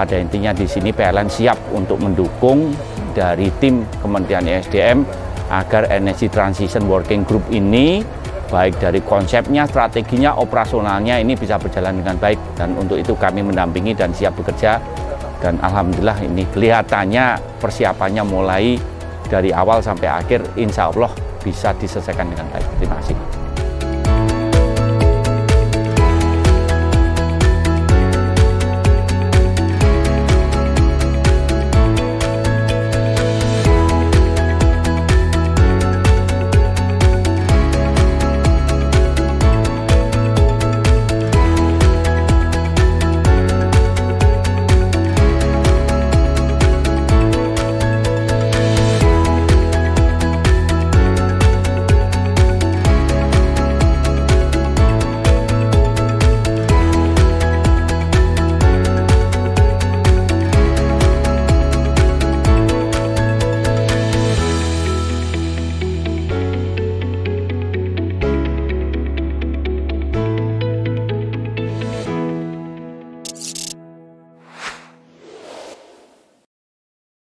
pada intinya di sini PLN siap untuk mendukung dari tim Kementerian ESDM agar Energy Transition Working Group ini baik dari konsepnya, strateginya, operasionalnya ini bisa berjalan dengan baik, dan untuk itu kami mendampingi dan siap bekerja. Dan alhamdulillah ini kelihatannya persiapannya mulai dari awal sampai akhir insya Allah bisa diselesaikan dengan baik. Terima kasih.